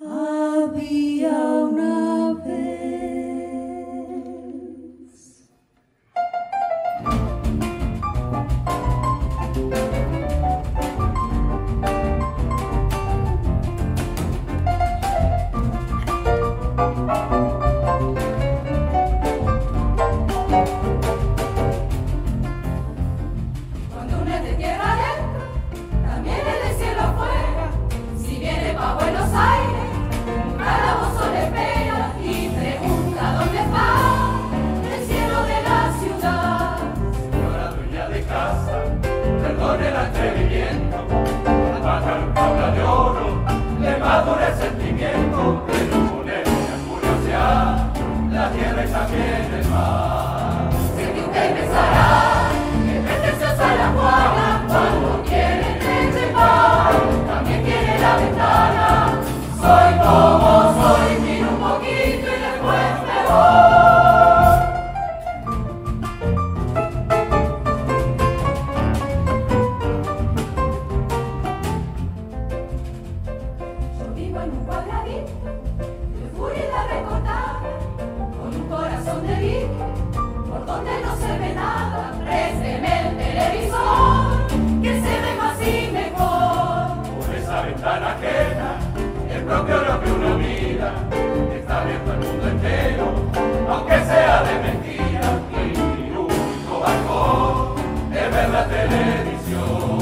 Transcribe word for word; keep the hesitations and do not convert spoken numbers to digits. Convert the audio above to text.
Había una vez. Cuando uno es de tierra adentro, también es de cielo afuera. Si viene pa' Buenos Aires, un calabozo le espera y pregunta dónde está el cielo de la ciudad. Señora dueña de casa, perdone el atrevimiento, al bajar un tabla de oro, le madura el sentimiento, pero con él la curiosidad, la tierra y también el mar. Sé que usted pensará que es preciosa la Juana cuando quiere leche y pan, también quiere la ventana. Soy como soy, miro un poquito y después me voy. Yo vivo en un cuadradito de furia y de recortada, con un corazón de vidrio por donde no se ve nada. Présteme el televisor, que se ve más y mejor. Por esa ventana ajena, el propio lo que uno mira, está abierto al mundo entero, aunque sea de mentira, y mi único balcón es ver la televisión.